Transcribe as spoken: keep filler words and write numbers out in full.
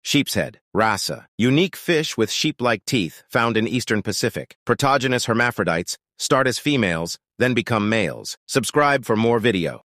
Sheepshead Wrasse, unique fish with sheep-like teeth found in eastern Pacific. Protogynous hermaphrodites start as females, then become males. Subscribe for more video.